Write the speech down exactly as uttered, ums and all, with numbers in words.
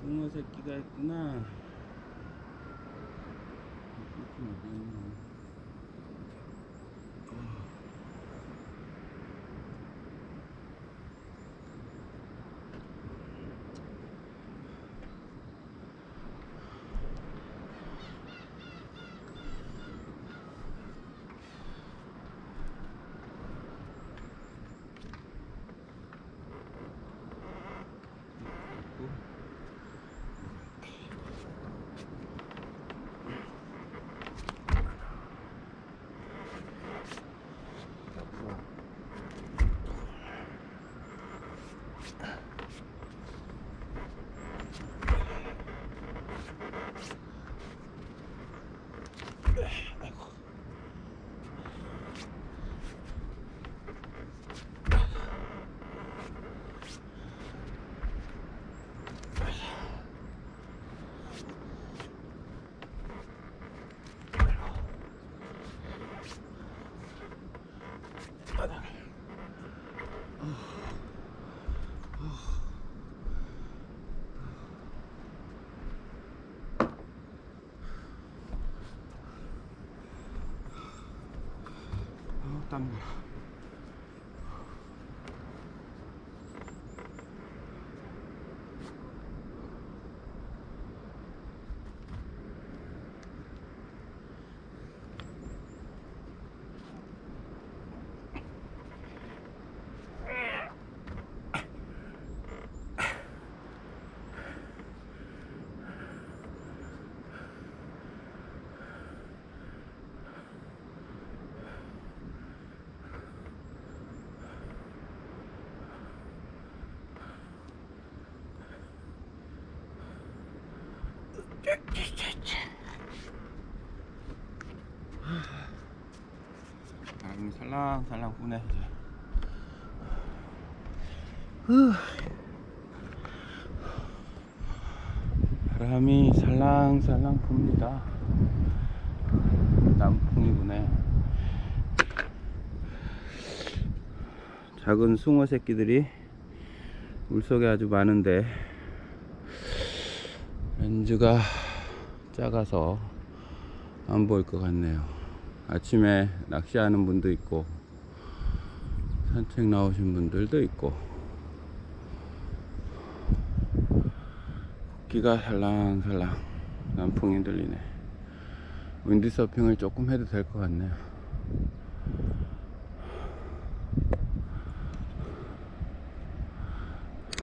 붕어 새끼가 있구나. 이렇게 어디 있나? 땀나. 바람이 살랑살랑 부네. 바람이 살랑살랑 붑니다. 남풍이 부네. 작은 숭어 새끼들이 물속에 아주 많은데 렌즈가 작아서 안 보일 것 같네요. 아침에 낚시하는 분도 있고 산책 나오신 분들도 있고 기가 살랑살랑 남풍이 들리네. 윈드서핑을 조금 해도 될 것 같네요.